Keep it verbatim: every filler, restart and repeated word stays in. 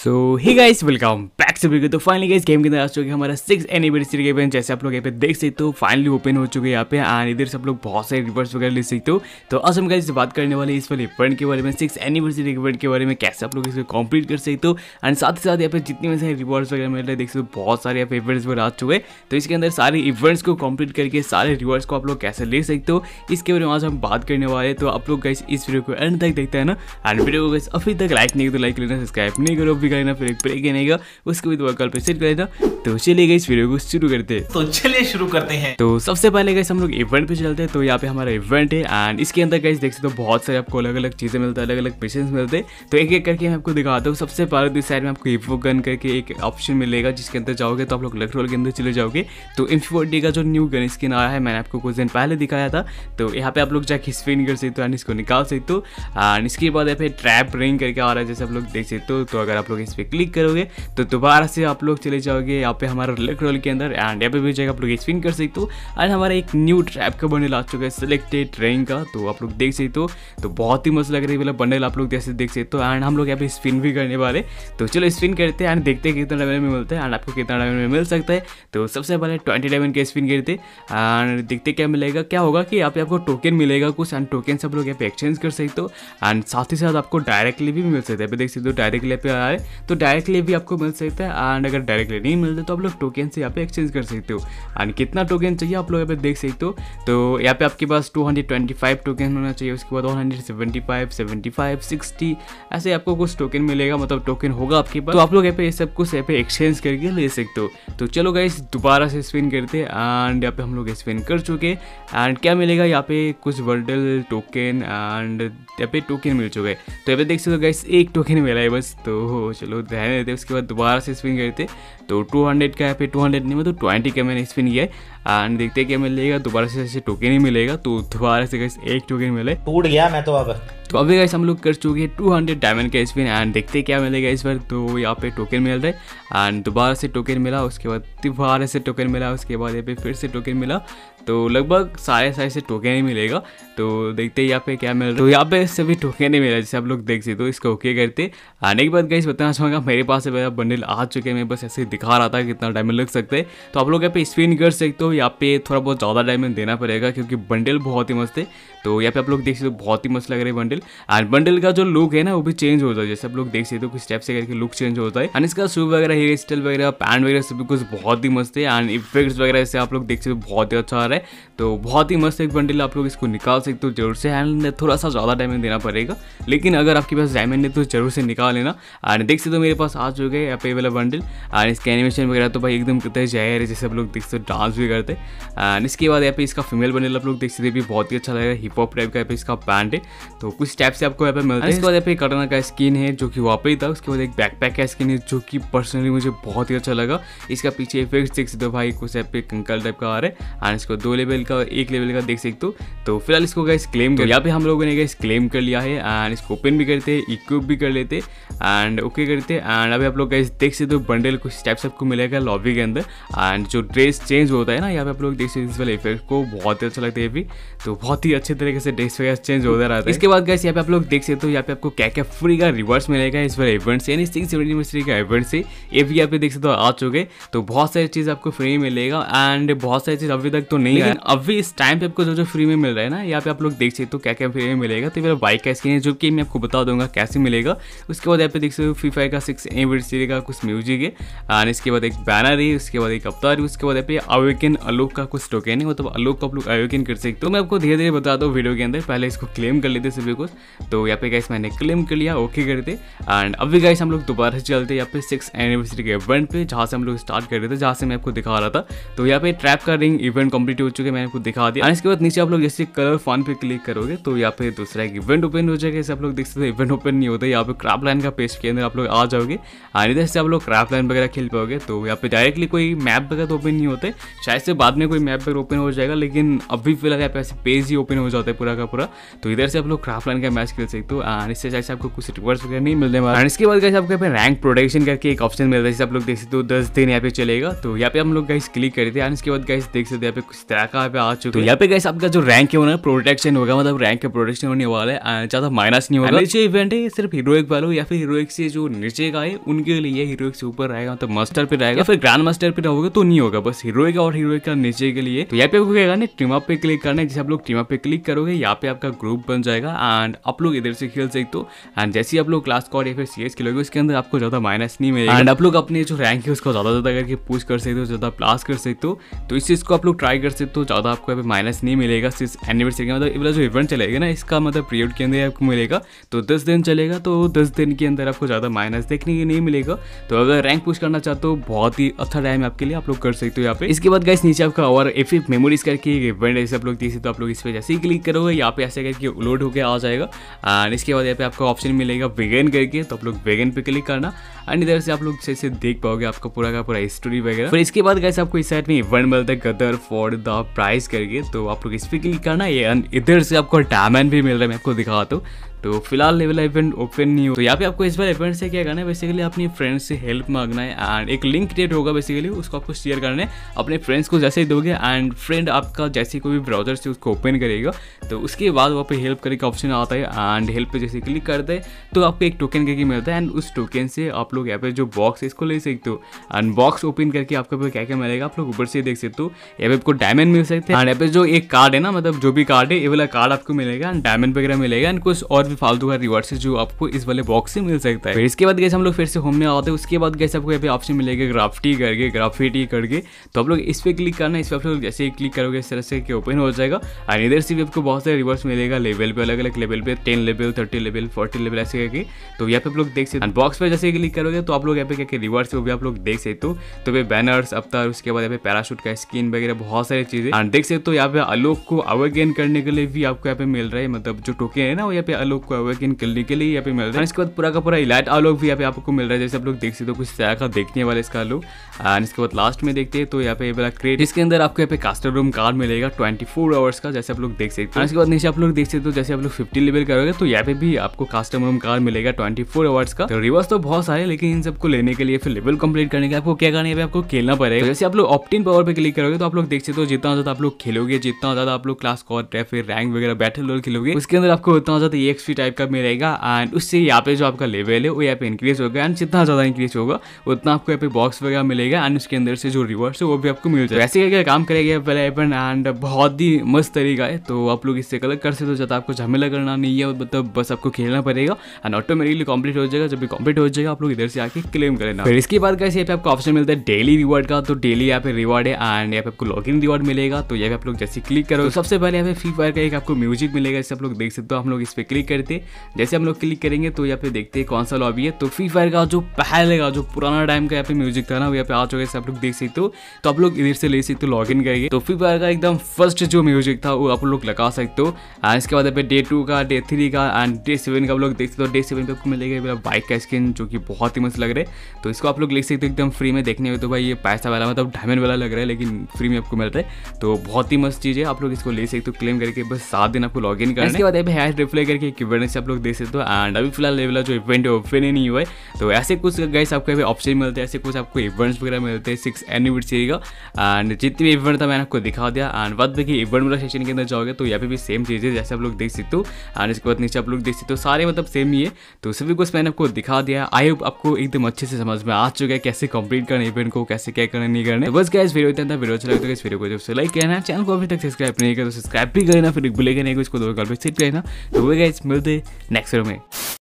So hi guys welcome back to video. तो finally guys game के अंदर आ चुके हैं हमारा सिक्स एनिवर्सरी इवेंट। जैसे आप लोग यहाँ पे देख सकते हो फाइनली ओपन हो चुके हैं यहाँ पे एंड इधर से आप लोग बहुत सारे रिवर्स वगैरह ले सकते हो। तो आज हम गाइस बात करने वाले इस वाले इवेंट के बारे में, सिक्स एनिवर्सरी इवेंट के बारे में, कैसे आप लोग इसको कंप्लीट कर सकते हो एंड साथ ही साथ यहाँ पे जितने में से रिवॉर्ड्स वगैरह मिल रहे हैं देख सकते हो बहुत सारे यहाँ पे इवेंट्स वगैरह आ चुके हैं। तो इसके अंदर सारे इवेंट्स को कंप्लीट करके सारे रिवॉर्ड्स को आप लोग कैसे ले सकते हो इसके बारे में आज हम बात करने वाले हैं। तो आप लोग गाइस इस वीडियो को एंड तक देखते हैं ना एंड वीडियो को गाइस अभी तक लाइक नहीं तो लाइक लेना, सब्सक्राइब नहीं करो अभी करना, फिर एक ब्रेक नहीं उसके भी दुआ कल पे सेट करेगा। तो चलिए गाइस वीडियो को शुरू करते हैं। तो चलिए शुरू करते हैं। तो सबसे पहले गाइस हम लोग इवेंट पे चलते हैं। तो यहाँ पे हमारा इवेंट है एंड इसके अंदर गाइस देख सकते हो बहुत सारे आपको अलग अलग चीजें मिलती है, अलग अलग मिशंस मिलते हैं। तो एक एक करके मैं आपको दिखाता हूँ। सबसे पहले तो इस साइड में आपको इन्फो गन करके एक ऑप्शन मिलेगा जिसके अंदर जाओगे तो आप लोग लक रोल के अंदर चले जाओगे। तो इन्फोर्टी का जो न्यू गन स्किन आया है मैंने आपको कुछ दिन पहले दिखाया था। तो यहाँ पे आप लोग जाके स्पिन कर सकते हो एंड इसको निकाल सकते हो एंड इसके बाद यहाँ पे ट्रैप रिंग करके आ रहा है जैसे आप लोग देख सकते हो। तो अगर आप लोग इस पर क्लिक करोगे तो दोबारा से आप लोग चले जाओगे यहाँ पे हमारा लक रोल के अंदर एंड यहाँ पे भी जगह आप लोग स्पिन कर सकते हो एंड हमारा एक न्यू ट्रैप का बंडल आ चुका है सिलेक्टेड रैंक का। तो आप लोग देख सकते हो तो बहुत ही मस्त लग रही है वाला बंडल आप लोग जैसे देख सकते हो एंड हम लोग यहाँ पे स्पिन भी करने वाले। तो चलो स्पिन करते हैं एंड देखते हैं कितना डायमंड में मिलता है एंड आपको कितना डायमंड में मिल सकता है। तो सबसे पहले ट्वेंटी डायमंड का स्पिन करते एंड देखते क्या मिलेगा। क्या होगा कि यहाँ पे आपको टोकन मिलेगा कुछ एंड टोकन से आप लोग यहाँ पे एक्सचेंज कर सकते हो एंड साथ ही साथ आपको डायरेक्टली भी मिल सकता है। देख सकते हो डायरेक्टली पे आ रहा है तो डायरेक्टली भी आपको मिल सकता है एंड अगर डायरेक्टली नहीं मिलते तो आप लोग टोकन से यहाँ पे एक्सचेंज कर सकते हो एंड कितना टोकन चाहिए आप लोग यहाँ पे देख सकते हो। तो यहाँ पे आपके पास two hundred twenty five token होना चाहिए, उसके बाद one hundred seventy five, seventy five, sixty ऐसे आपको कुछ टोकन मिलेगा, मतलब टोकन होगा आपके पास। तो आप लोग यहाँ पे ये सब कुछ यहाँ पे एक्सचेंज करके ले सकते हो। तो चलो गाइस दोबारा से स्पिन करते हैं एंड यहाँ पे हम लोग स्पिन कर चुके एंड क्या मिलेगा यहाँ पे कुछ बंडल टोकन एंड यहाँ पे टोकन मिल चुके हैं। तो यहाँ पे देख सकते हो गाइस एक टोकन मिला है बस। तो चलो ध्यान देते हैं, उसके बाद दोबारा से स्पिन करते तो टू हंड्रेड का यहाँ पे टू हंड्रेड नहीं मतलब ट्वेंटी का मैंने स्पिन किया है एंड देखते हैं क्या मिलेगा। दोबारा से ऐसे टोकन ही मिलेगा तो दोबारा से गाइस एक टोकन मिले, टूट गया मैं तो अब। तो अभी गाइस हम लोग कर चुके हैं टू हंड्रेड डायमंड का स्पिन एंड देखते हैं क्या मिलेगा इस बार। तो यहाँ पे टोकन मिल रहा है एंड दोबारा से टोकन मिला, उसके बाद दोबारा से टोकन मिला, उसके बाद यहाँ पे फिर से टोकन मिला। तो लगभग सारे सारे से टोकन ही मिलेगा। तो देखते हैं यहाँ पे क्या मिल रहा है। तो यहाँ पे सभी टोकन ही मिला जैसे आप लोग देख सकते हो। इसको ओके करते आने के बाद गाइस बताना चाहूँगा मेरे पास मेरा बंडल आ चुके हैं। मैं बस ऐसे दिखा रहा था कितना डायमंड लग सकता है। तो आप लोग यहाँ पे स्पिन कर सकते हो। यहाँ पे थोड़ा बहुत ज़्यादा डायमंड देना पड़ेगा क्योंकि बंडल बहुत ही मस्त है। तो यहाँ पे आप लोग देख सकते हो बहुत ही मस्त लग रहा है बंडल एंड बंडल का जो लुक है ना वो भी चेंज होता है जैसे आप लोग देख सकते हो कुछ स्टेप से करके लुक चेंज होता है एंड इसका शू वगैरह, हेयर स्टाइल वगैरह, पैंट वगैरह सभी कुछ बहुत ही मस्त है एंड इफेक्ट्स वगैरह से आप लोग देख सकते हो बहुत ही अच्छा आ रहा है। तो बहुत ही मस्त एक बंडल आप लोग इसको निकाल सकते हो जरूर से एंड थोड़ा सा ज़्यादा डायमंड देना पड़ेगा, लेकिन अगर आपके पास डायमंड है तो जरूर से निकाल लेना। एंड देख सकते हो मेरे पास आ चुके हैं यहाँ पे वाला बंडल एंड इसके एनिमेशन वगैरह तो भाई एकदम कितना जाहिर है जैसे आप लोग देख सकते हो डांस भी करते हैं एंड इसके बाद यहाँ पे इसका फीमेल बंडल आप लोग देख सकते भी बहुत ही अच्छा लगेगा, हिप हॉप टाइप का यहाँ पे इसका पैंट है। तो कुछ टाइप से आपको यहाँ पे मिलता है। इसके बाद यहाँ पे कटना का स्किन है जो कि वहाँ पे ही था। उसके बाद एक बैकपैक का स्किन है जो कि पर्सनली मुझे बहुत ही अच्छा लगा। इसका पीछे इफेक्ट देख सकते हो भाई कुछ यहाँ पे कंकल टाइप का आ रहा है एंड इसको दो लेवल का एक लेवल का देख सकते हो। तो फिलहाल इसको गाइस क्लेम कर, यहाँ पे हम लोगों ने गाइस क्लेम कर लिया है एंड इसको ओपन भी करते हैं, इक्विप भी कर लेते एंड ओके करते एंड अभी आप लोग गाइस देख सकते हो बंडल कुछ टाइप से आपको मिलेगा लॉबी के अंदर एंड जो ड्रेस चेंज होता है ना यहाँ पे आप लोग देख सकते हो इस वाले इफेक्ट को बहुत ही अच्छा लगता है भी। तो बहुत ही अच्छे तरीके से ड्रेस वगैरह चेंज होता रहता है। इसके बाद गाइस यहाँ पे आप लोग देख सकते हो यहाँ पे आपको क्या क्या फ्री का रिवर्स मिलेगा इस वाले इवेंट से, यानी सिक्स एनिवर्सरी का इवेंट से ये भी यहाँ पे देख सकते हो आ चुके। तो बहुत सारी चीज़ आपको फ्री मिलेगा एंड बहुत सारी चीज़ अभी तक तो नहीं है, अभी इस टाइम पे आपको जो जो फ्री में मिल रहा है ना यहाँ पे आप लोग देख सकते हो क्या क्या फ्री में मिलेगा। तो मेरा बाइक का स्किन है जो कि मैं आपको बता दूंगा कैसे मिलेगा। उसके बाद यहाँ पे देख सकते हो फ्री फायर का सिक्स एनिवर्सरी का कुछ म्यूजिक है एंड इसके बाद एक बैनर है, उसके बाद एक अवतार है, उसके बाद यहाँ पे अवेकन आलोक का कुछ टोकन है, मतलब आलोक को आप लोग अवेकन कर सकते हो। तो मैं आपको धीरे धीरे बता दूँ वीडियो के अंदर, पहले इसको क्लेम कर लेते सभी कुछ। तो यहाँ पे गाइस मैंने क्लेम कर लिया, ओके करते एंड अभी गाइस हम लोग दोबारा से चलते यहाँ पे सिक्स एनिवर्सरी के इवेंट पे जहाँ से हम लोग स्टार्ट कर रहे थे, जहाँ से मैं आपको दिखा रहा था। तो यहाँ पे ट्रैप का रिंग इवेंट कंप्लीट हो चुके हैं, मैंने आपको दिखा दिया। इसके बाद नीचे आप लोग जैसे कलर फन पे क्लिक करोगे तो यहाँ पे दूसरा एक इवेंट ओपन हो जाएगा। जैसे आप लोग देख सकते हो इवेंट ओपन नहीं होता, यहाँ पे क्राफ्ट लाइन का पेज के अंदर आप लोग आ जाओगे और इधर से आप लोग क्राफ्ट लाइन वगैरह खेल पाओगे। तो यहाँ पे डायरेक्टली कोई मैप वगैरह तो ओपन नहीं होते, शायद से बाद में कोई मैप वगैरह ओपन हो जाएगा, लेकिन अभी फिलहाल यहाँ पे ऐसे पेज ही ओपन हो जाता है पूरा का पूरा। तो इधर से आप लोग क्राफ्ट ऑफलाइन का मैच खेल सकते हो एंड इससे जैसे आपको कुछ रिवर्स वगैरह नहीं मिलने वाला। इसके बाद गाइस आपको यहाँ पे रैंक प्रोटेक्शन करके एक ऑप्शन मिलता है, जैसे आप लोग देख सकते हो दस दिन यहाँ पे चलेगा। तो यहाँ पे हम लोग गाइस क्लिक करते हैं एंड इसके बाद गाइस देख सकते हैं यहाँ पे कुछ तरह का यहाँ पे आ चुका है। तो यहाँ पे गाइस आपका जो रैंक है वो ना प्रोटेक्शन होगा, मतलब रैंक का प्रोटेक्शन होने वाला है, ज्यादा माइनस नहीं होगा। नीचे इवेंट है सिर्फ हीरोइक वालों या फिर हीरोइक से जो नीचे का है उनके लिए, हीरोइक से ऊपर रहेगा मतलब मास्टर पे रहेगा, फिर ग्रैंड मास्टर पे रहोगे तो नहीं होगा, बस हीरोइक और हीरोइक का नीचे के लिए। तो यहाँ पे आपको क्या करना है, टीम अप पे क्लिक करना है। जैसे आप लोग टीम अप पे क्लिक करोगे यहाँ पे आपका ग्रुप बन जाएगा एंड आप लोग इधर से खेल सकते हो। एंड जैसे आप लोग क्लास स्क्वाड या फिर सीएस खेलोगे उसके अंदर आपको ज्यादा माइनस नहीं मिलेगा एंड आप लोग अपने जो रैंक है उसको ज्यादा ज्यादा करके पुश कर सकते हो, ज्यादा प्लास कर सकते हो। तो इस चीज को आप लोग ट्राई कर सकते हो, ज्यादा आपको यहाँ पे माइनस नहीं मिलेगा। सिर्फ एनिवर्सरी का मतलब जो इवेंट चलेगा ना इसका मतलब पीरियड के अंदर आपको मिलेगा, तो दस दिन चलेगा तो दस दिन के अंदर आपको ज़्यादा माइनस देखने के नहीं मिलेगा। तो अगर रैंक पुश करना चाहते हो बहुत ही अच्छा टाइम आपके लिए, आप लोग कर सकते हो यहाँ पे। इसके बाद गाइस नीचे आपका और एफ एफ मेमोरीज करके एक इवेंट है, आप लोग देख सकते हो। आप लोग इस पर जैसे ही क्लिक करोगे यहाँ पे ऐसे करके लोड होकर आ जाएगा एंड इसके बाद यहाँ पे आपको ऑप्शन मिलेगा वेगन करके, तो आप लोग वेगन पे क्लिक करना एंड इधर से आप लोग सही से देख पाओगे आपका पूरा का पूरा हिस्ट्री वगैरह। फिर इसके बाद गाइस आपको इस साइड में इवेंट मिलता है गदर फॉर द प्राइस करके, तो आप लोग इस पे क्लिक करना है। इधर से आपको डायमंड भी मिल रहा है, मैं आपको दिखाता हूँ। तो फिलहाल लेवल इवेंट ओपन नहीं हो, तो यहाँ पे आपको इस बार इवेंट से क्या करना है, बेसिकली अपने फ्रेंड्स से हेल्प मांगना है एंड एक लिंक क्रिएट होगा बेसिकली, उसको आपको शेयर करना है अपने फ्रेंड्स को। जैसे ही दोगे एंड फ्रेंड आपका जैसे कोई भी ब्राउजर से उसको ओपन करेगा तो उसके बाद वहाँ पे हेल्प करने का ऑप्शन आता है एंड हेल्प पे जैसे क्लिक करते हैं तो आपको एक टोकन करके मिलता है एंड उस टोकन से आप लोग यहाँ पे जो बॉक्स है इसको ले सकते हो एंड बॉक्स ओपन करके आपको क्या क्या मिलेगा आप लोग ऊपर से देख सकते हो। यहाँ पे आपको डायमंड मिल सकते हैं एंड यहाँ पे जो एक कार्ड है ना, मतलब जो भी कार्ड है ये वाला कार्ड आपको मिलेगा एंड डायमंड वगैरह मिलेगा एंड कुछ और भी फालतू का रिवॉर्ड जो आपको इस वाले बॉक्स से मिल सकता है। फिर इसके बाद गैस हम लोग फिर से होम में आते हैं, उसके बाद गैस आपको यहाँ पे ऑप्शन मिलेगा ग्राफिटी करके, ग्राफिटी करके, तो आप लोग इस पे क्लिक करना है। इस पे आप लोग जैसे ही क्लिक करोगे इस तरह से कि ओपन हो जाएगा और इधर से भी आपको बहुत सारे रिवर्स मिलेगा लेवल पे, अलग अलग लेवल पे, ten level, thirty level, forty level ऐसे करके। तो यहाँ पे आप लोग देख सकते हैं बॉक्स पे जैसे क्लिक करोगे तो आप लोग यहाँ पे क्या क्या रिवर्स है वो भी आप लोग देख सकते हो। तो वे बैनर्स, अवतार, उसके बाद यहाँ पे पैराशूट का स्किन वगैरह बहुत सारी चीजें एंड देख सकते हो। यहाँ पे आलोक को अवेगेन करने के लिए भी आपको यहाँ पे मिल रहा है, मतलब जो टोकन है ना वो यहाँ पे आलोक को अवेगेन करने के लिए यहाँ पे मिल रहा है। इसके बाद पूरा का पूरा इलाइट आलोक भी यहाँ पे आपको मिल रहा है, जैसे आप लोग देख सकते हो कुछ तरह का देखने वाले इसका आलोक। एंड इसके बाद लास्ट में देखते हैं तो यहाँ पे वाला क्रेट, इसके अंदर आपको यहाँ पे कास्टर रूम कार्ड मिलेगा ट्वेंटी फोर आवर्स का, जैसे आप लोग देख सकते हो। इसके बाद नीचे आप लोग देख सकते हो जैसे आप लोग फिफ्टी लेवल करोगे तो यहाँ पे भी आपको कास्टर रूम कार्ड मिलेगा ट्वेंटी फोर आवर्स का। तो रिवर्स तो बहुत सारे, लेकिन इन सबको लेने के लिए फिर लेवल कंप्लीट करने के आपको क्या करना है, आपको खेलना पड़ेगा। जैसे आप लोग ऑप्टिन पावर पे क्लिक करोगे तो आप लोग देख सकते हो जितना ज्यादा आप लोग खेलोगे, जितना ज्यादा आप लोग क्लास स्क्वाड या फिर रैंक वगैरह बैटल रोयल खेलोगे उसके अंदर आपको उतना ज्यादा एक्सपी टाइप का मिलेगा एंड उससे यहाँ पे जो आपका लेवल है वो यहाँ पे इंक्रीज होगा एंड जितना ज्यादा इंक्रीज होगा उतना आपको यहाँ पे बॉक्स वगैरह मिलेगा एंड उसके अंदर से जो रिवर्स है वो भी आपको मिल जाएगा। ऐसे करके काम करेगा पहले एपन एंड बहुत ही मस्त तरीका है, तो आप लोग इससे कलेक्ट कर सकते हो, ज्यादा आपको झमेला करना नहीं है, मतलब बस आपको खेलना पड़ेगा एंड ऑटोमेटिकली कंप्लीट हो जाएगा। जब भी कंप्लीट हो जाएगा आप लोग इधर से आके क्लेम कर लेना। फिर इसके बाद कैसे यहाँ पे आपको ऑप्शन मिलता है डेली रिवॉर्ड का, तो डेली यहाँ पे रिवॉर्ड है एंड यहाँ पे आपको लॉगिन रिवॉर्ड मिलेगा। तो यहाँ पे आप लोग जैसे क्लिक करो सबसे पहले यहाँ पे फ्री फायर का एक आपको म्यूजिक मिलेगा, जैसे आप लोग देख सकते हो। हम लोग इस पे क्लिक करते हैं, जैसे हम लोग क्लिक करेंगे तो यहाँ पे देखते हैं कौन सा लॉबी है। तो फ्री फायर का जो पहले का जो पुराना टाइम का यहाँ पे म्यूजिक था ना वो यहाँ पे आ चुका है, आप लोग देख सकते हो। तो आप लोग इधर से ले सकते हो, लॉगिन करेंगे तो फ्री फायर का एकदम फर्स्ट जो म्यूजिक था वो आप लोग लगा सकते हो। एंड इसके बाद यहाँ पे डे टू का, डे थ्री का एंड डे सेवन का आप लोग देख सकते हो। डे सेवन पे आपको मिलेगा बाइक का स्किन जो कि बहुत ही मस्त लग रहा है, तो इसको आप लोग ले सकते हो एकदम फ्री में। देखने में तो भाई ये पैसा वाला मतलब डायमंड वाला लग रहा है, लेकिन फ्री में आपको मिल रहा है, तो बहुत ही मस्त चीज़ है। आप लोग इसको ले सकते हो क्लेम करके, बस सात दिन आपको लॉगिन करना है। इसके बाद यहाँ पे हैश रिप्लाई करके एक इवेंट से आप लोग देख सकते हो एंड अभी फिलहाल लेवल जो इवेंट है ओपन ही नहीं हुआ है। तो ऐसे कुछ गाइस आपको यहाँ पे ऑप्शन मिलते हैं, ऐसे कुछ आपको इवेंट्स वगैरह मिलते हैं सिक्स एनिवर्सरी का एंड जितने भी इवेंट था मैंने आपको दिखा दिया। एंड बाद देखिए इवेंट वाला सेक्शन के अंदर जाओगे तो यहाँ पे भी सेम चीज़ है जैसे आप लोग देख सकते हो एंड इसके बाद नीचे आप लोग देख सकते हो सारे मतलब सेम ही है। तो सभी कुछ मैंने आपको दिखा दिया, आई होप आपको एकदम अच्छे से समझ में आ चुका है कैसे कंप्लीट करना इवेंट को, कैसे क्या करना नहीं करना। बस गाइस वीडियो इतना था, वीडियो अच्छा लगे तो इस वीडियो को जब लाइक करना, चैनल को अभी तक सब्सक्राइब नहीं किया तो सब्सक्राइब भी करना, फिर भूलेगा नहीं इसको दो कल पे सेट करना। तो वो गाइस मिलते नेक्स्ट वीडियो में।